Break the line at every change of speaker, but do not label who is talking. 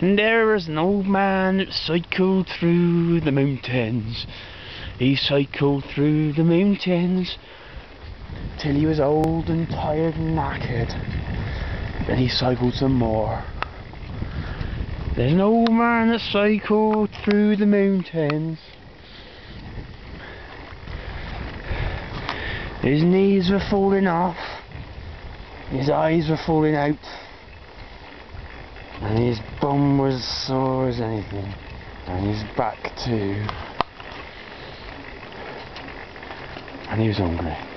And there was an old man that cycled through the mountains. He cycled through the mountains till he was old and tired and knackered. Then he cycled some more. There's an old man that cycled through the mountains. His knees were falling off, his eyes were falling out, and his bum was sore as anything, and his back too, and he was hungry.